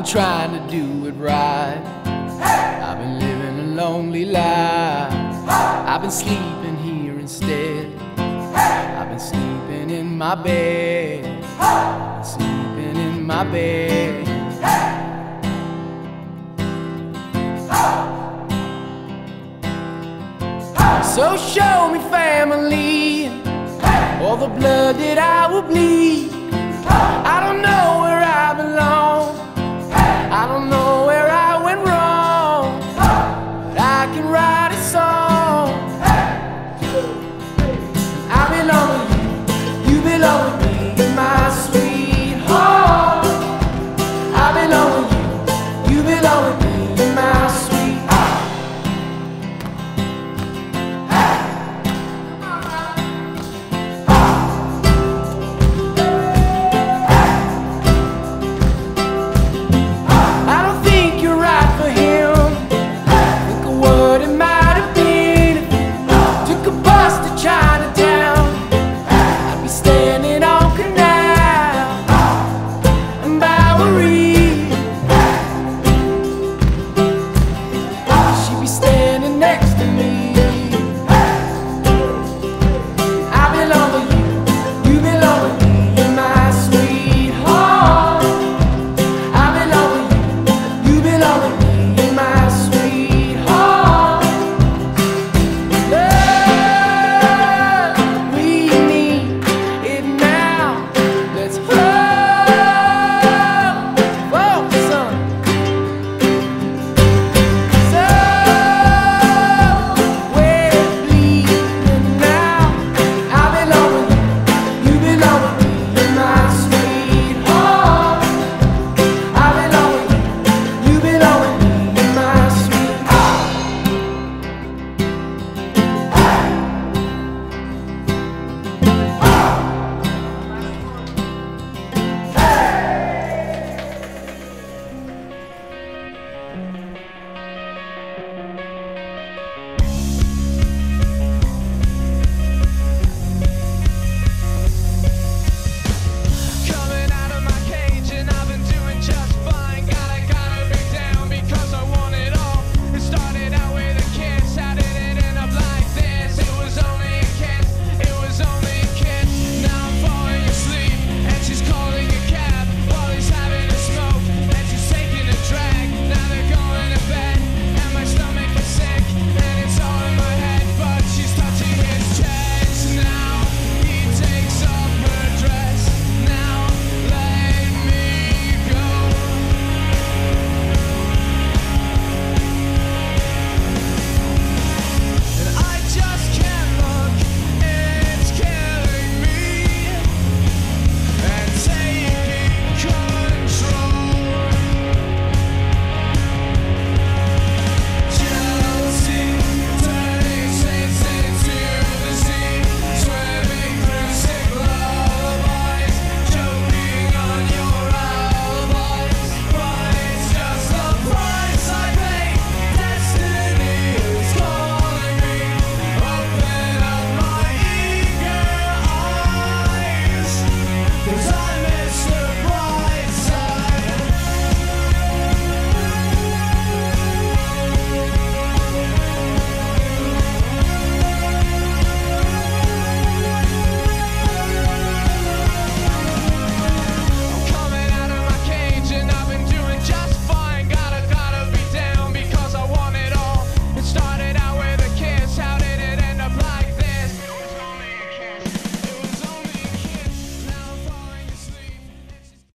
trying to do it right. I've been living a lonely life. I've been sleeping here instead. I've been sleeping in my bed. Sleeping in my bed. So show me family, all the blood that I will bleed. I don't know where I belong. I don't know where I went wrong, but I can write a song. I belong with you, you belong with me, you're my sweetheart. I belong with you, you belong with me, you're my sweetheart.